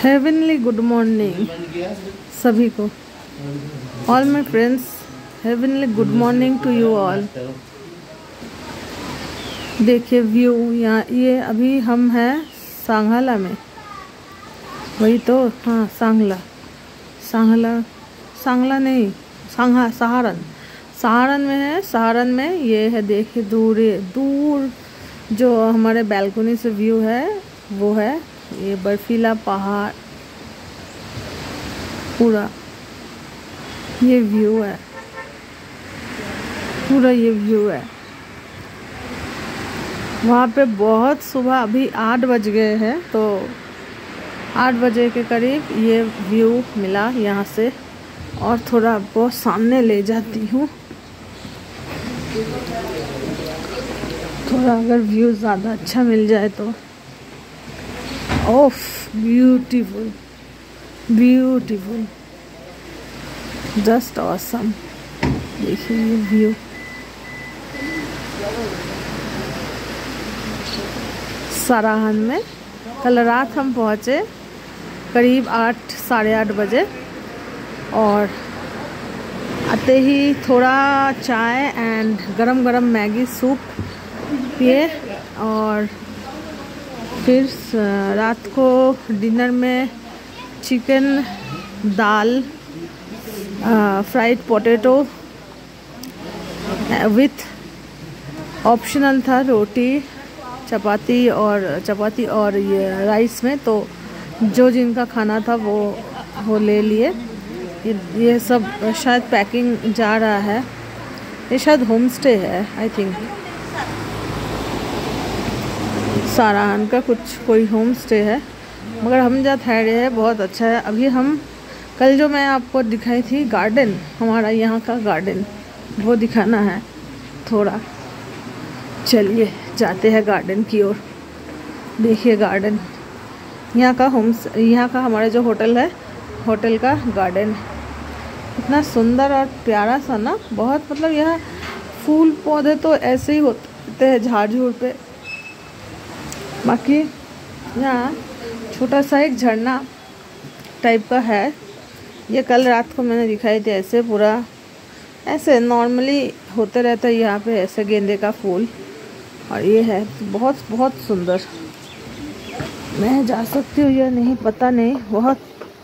Heavenly good morning सभी को, all my friends, heavenly good morning to you all. देखिए view यहाँ, ये अभी हम हैं सांगला में, वही तो, हाँ सांगला नहीं, सहारन में है। सहारन में ये है, देखिए दूर जो हमारे बैल्कनी से व्यू है वो है ये बर्फीला पहाड़, पूरा ये व्यू है, पूरा ये व्यू है। वहाँ पे बहुत सुबह, अभी 8 बज गए हैं, तो 8 बजे के करीब ये व्यू मिला यहाँ से। और थोड़ा बहुत सामने ले जाती हूँ, थोड़ा अगर व्यू ज़्यादा अच्छा मिल जाए तो। ओफ, ब्यूटीफुल ब्यूटीफुल, जस्ट ऑसम। देखिए ये व्यू, सराहन में कल रात हम पहुँचे करीब 8 साढ़े 8 बजे, और आते ही थोड़ा चाय एंड गरम गरम मैगी सूप पिए, और फिर रात को डिनर में चिकन, दाल, फ्राइड पोटैटो विथ ऑप्शनल था रोटी, चपाती और ये राइस में। तो जो जिनका खाना था वो ले लिए। ये सब शायद पैकिंग जा रहा है, ये शायद होम स्टे है आई थिंक, साराहन का कोई होम स्टे है, मगर हम जहाँ ठहरे हैं बहुत अच्छा है। अभी हम कल जो मैं आपको दिखाई थी गार्डन, हमारा यहाँ का गार्डन, वो दिखाना है थोड़ा। चलिए जाते हैं गार्डन की ओर। देखिए गार्डन, यहाँ का हमारा जो होटल है, होटल का गार्डन इतना सुंदर और प्यारा सा ना, बहुत, मतलब यहाँ फूल पौधे तो ऐसे ही होते हैं झाड़ झूड़ पे। बाकी यहाँ छोटा सा एक झरना टाइप का है, ये कल रात को मैंने दिखाई थी। ऐसे पूरा ऐसे नॉर्मली होते रहता है यहाँ पे, ऐसे गेंदे का फूल, और ये है बहुत बहुत सुंदर। मैं जा सकती हूँ या नहीं पता नहीं, बहुत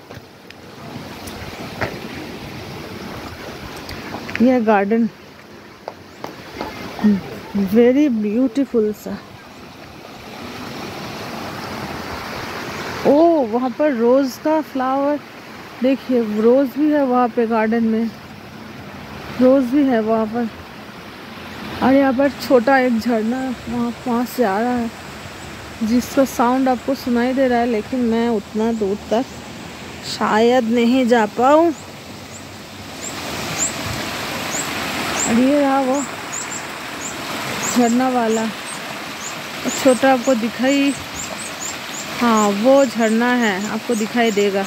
यह गार्डन वेरी ब्यूटीफुल सा। ओ वहाँ पर रोज़ का फ्लावर, देखिए रोज़ भी है वहाँ पे, गार्डन में रोज़ भी है वहाँ पर। और यहाँ पर छोटा एक झरना वहाँ से आ रहा है, जिसका साउंड आपको सुनाई दे रहा है, लेकिन मैं उतना दूर तक शायद नहीं जा पाऊँ। और ये रहा वो झरना वाला, छोटा आपको दिखाई, हाँ वो झरना है, आपको दिखाई देगा।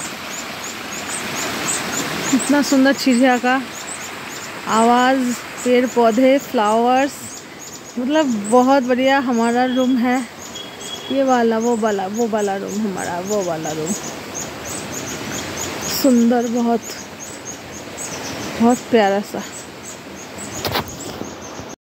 इतना सुंदर चिड़िया का आवाज़, पेड़ पौधे, फ्लावर्स, मतलब बहुत बढ़िया। हमारा रूम है ये वाला, वो वाला रूम हमारा, वो वाला रूम सुंदर, बहुत बहुत प्यारा सा।